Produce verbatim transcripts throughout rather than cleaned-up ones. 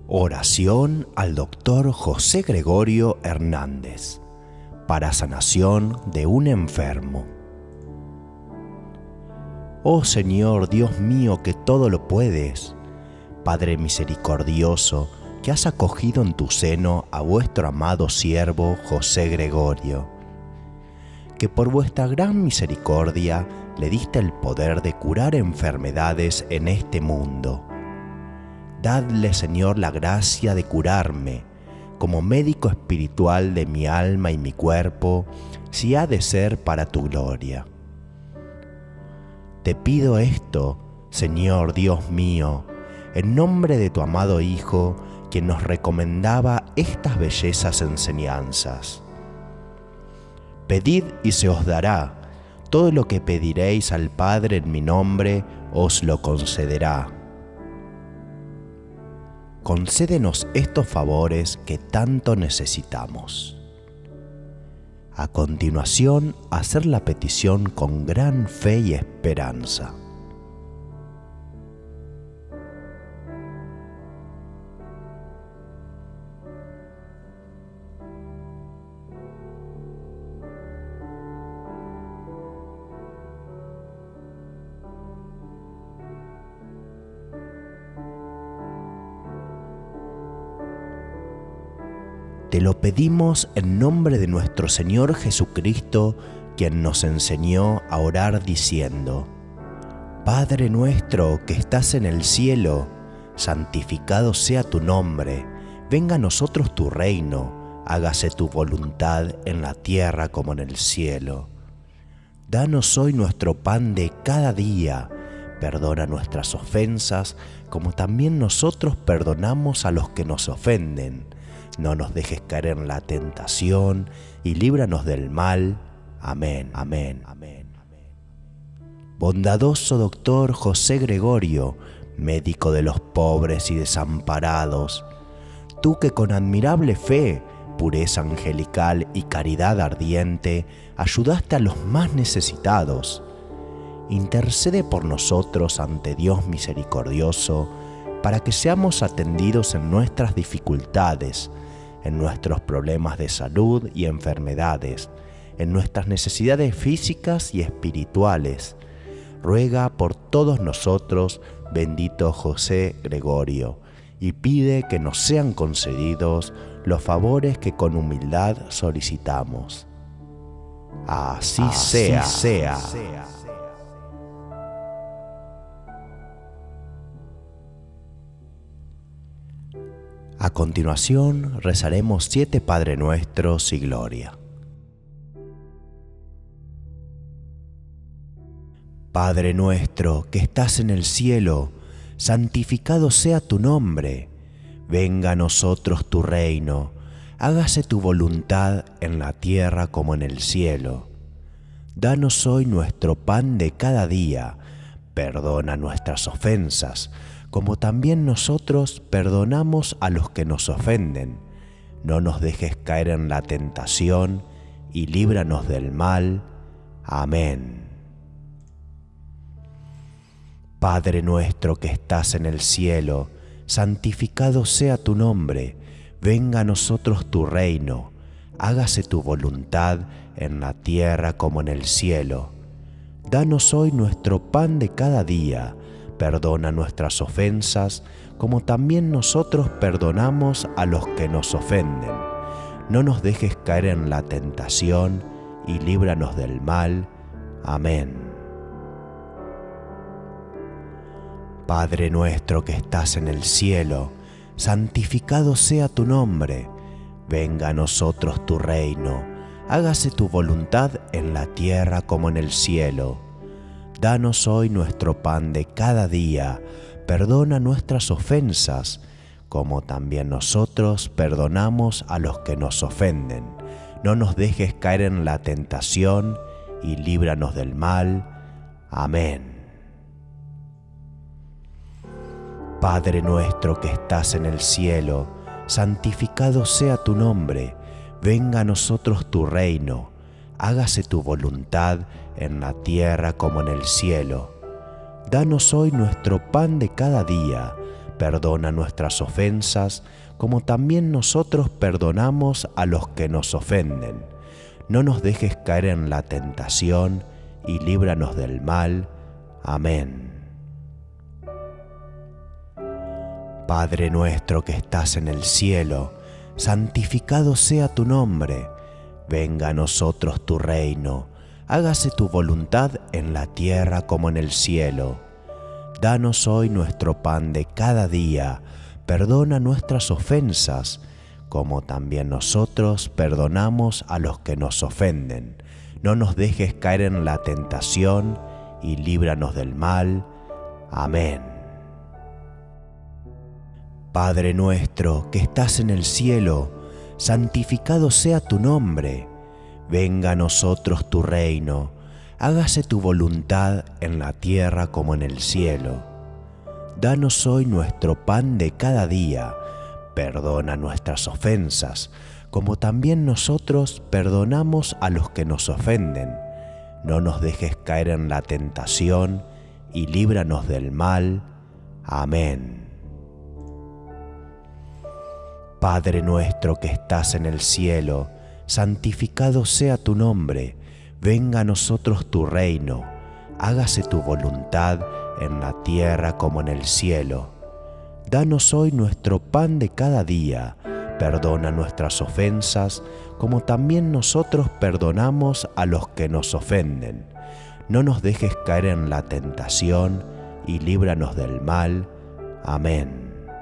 Oración al doctor José Gregorio Hernández para sanación de un enfermo. Oh Señor, Dios mío, que todo lo puedes, Padre misericordioso, que has acogido en tu seno a vuestro amado siervo José Gregorio, que por vuestra gran misericordia le diste el poder de curar enfermedades en este mundo. Dadle, Señor, la gracia de curarme, como médico espiritual de mi alma y mi cuerpo, si ha de ser para tu gloria. Te pido esto, Señor Dios mío, en nombre de tu amado Hijo, quien nos recomendaba estas bellezas enseñanzas. Pedid y se os dará, todo lo que pediréis al Padre en mi nombre os lo concederá. Concédenos estos favores que tanto necesitamos. A continuación, hacer la petición con gran fe y esperanza. Te lo pedimos en nombre de nuestro Señor Jesucristo, quien nos enseñó a orar diciendo: Padre nuestro que estás en el cielo, santificado sea tu nombre, venga a nosotros tu reino, hágase tu voluntad en la tierra como en el cielo. Danos hoy nuestro pan de cada día, perdona nuestras ofensas, como también nosotros perdonamos a los que nos ofenden. No nos dejes caer en la tentación y líbranos del mal. Amén, amén, amén. Bondadoso doctor José Gregorio, médico de los pobres y desamparados, tú que con admirable fe, pureza angelical y caridad ardiente ayudaste a los más necesitados, intercede por nosotros ante Dios misericordioso para que seamos atendidos en nuestras dificultades, en nuestros problemas de salud y enfermedades, en nuestras necesidades físicas y espirituales. Ruega por todos nosotros, bendito José Gregorio, y pide que nos sean concedidos los favores que con humildad solicitamos. Así, Así sea. sea. sea. A continuación, rezaremos siete Padre Nuestros y Gloria. Padre nuestro que estás en el cielo, santificado sea tu nombre. Venga a nosotros tu reino, hágase tu voluntad en la tierra como en el cielo. Danos hoy nuestro pan de cada día, perdona nuestras ofensas, como también nosotros perdonamos a los que nos ofenden. No nos dejes caer en la tentación y líbranos del mal. Amén. Padre nuestro que estás en el cielo, santificado sea tu nombre. Venga a nosotros tu reino. Hágase tu voluntad en la tierra como en el cielo. Danos hoy nuestro pan de cada día. Perdona nuestras ofensas, como también nosotros perdonamos a los que nos ofenden. No nos dejes caer en la tentación y líbranos del mal. Amén. Padre nuestro que estás en el cielo, santificado sea tu nombre. Venga a nosotros tu reino. Hágase tu voluntad en la tierra como en el cielo. Danos hoy nuestro pan de cada día, perdona nuestras ofensas, como también nosotros perdonamos a los que nos ofenden. No nos dejes caer en la tentación y líbranos del mal. Amén. Padre nuestro que estás en el cielo, santificado sea tu nombre. Venga a nosotros tu reino. Hágase tu voluntad en la tierra como en el cielo. Danos hoy nuestro pan de cada día. perdona nuestras ofensas, como también nosotros perdonamos a los que nos ofenden. No nos dejes caer en la tentación, y líbranos del mal. Amén. Padre nuestro que estás en el cielo, santificado sea tu nombre. Venga a nosotros tu reino. Hágase tu voluntad en la tierra como en el cielo. Danos hoy nuestro pan de cada día. Perdona nuestras ofensas, como también nosotros perdonamos a los que nos ofenden. No nos dejes caer en la tentación, y líbranos del mal. Amén. Padre nuestro que estás en el cielo, santificado sea tu nombre. Venga a nosotros tu reino. Hágase tu voluntad en la tierra como en el cielo. Danos hoy nuestro pan de cada día. Perdona nuestras ofensas, como también nosotros perdonamos a los que nos ofenden. No nos dejes caer en la tentación, y líbranos del mal. Amén. Padre nuestro que estás en el cielo, santificado sea tu nombre. Venga a nosotros tu reino. Hágase tu voluntad en la tierra como en el cielo. Danos hoy nuestro pan de cada día. Perdona nuestras ofensas, como también nosotros perdonamos a los que nos ofenden. No nos dejes caer en la tentación, y líbranos del mal. Amén.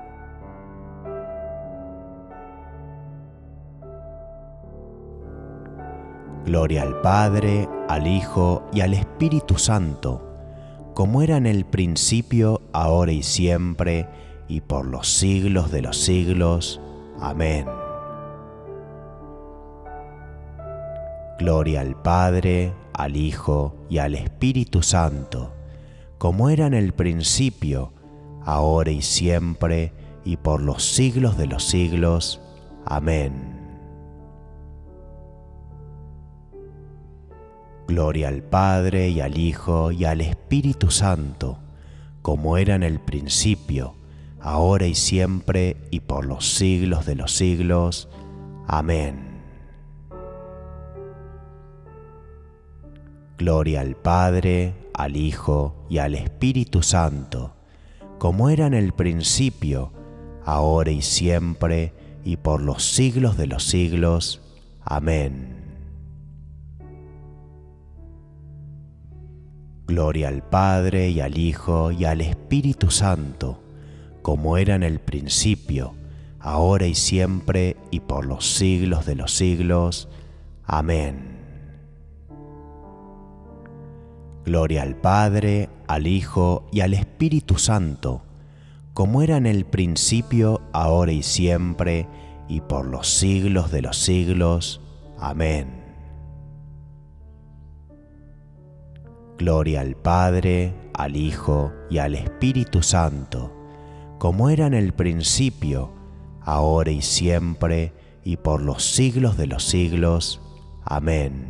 Gloria al Padre, al Hijo y al Espíritu Santo, como era en el principio, ahora y siempre, y por los siglos de los siglos. Amén. Gloria al Padre, al Hijo y al Espíritu Santo, como era en el principio, ahora y siempre, y por los siglos de los siglos. Amén. Gloria al Padre, y al Hijo, y al Espíritu Santo, como era en el principio, ahora y siempre, y por los siglos de los siglos. Amén. Gloria al Padre, al Hijo, y al Espíritu Santo, como era en el principio, ahora y siempre, y por los siglos de los siglos. Amén. Gloria al Padre, y al Hijo, y al Espíritu Santo, como era en el principio, ahora y siempre, y por los siglos de los siglos. Amén. Gloria al Padre, al Hijo, y al Espíritu Santo, como era en el principio, ahora y siempre, y por los siglos de los siglos. Amén. Gloria al Padre, al Hijo y al Espíritu Santo, como era en el principio, ahora y siempre, y por los siglos de los siglos. Amén.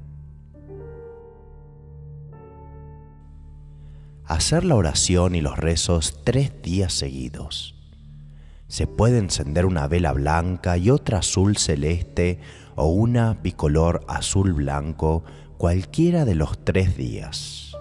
Hacer la oración y los rezos tres días seguidos. Se puede encender una vela blanca y otra azul celeste o una bicolor azul blanco cualquiera de los tres días.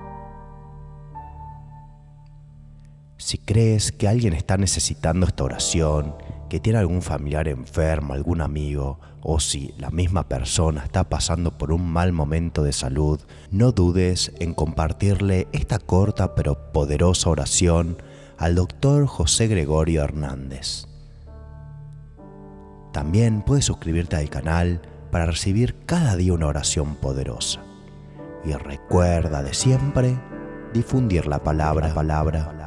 Si crees que alguien está necesitando esta oración, que tiene algún familiar enfermo, algún amigo, o si la misma persona está pasando por un mal momento de salud, no dudes en compartirle esta corta pero poderosa oración al doctor José Gregorio Hernández. También puedes suscribirte al canal para recibir cada día una oración poderosa. Y recuerda de siempre difundir la palabra, palabra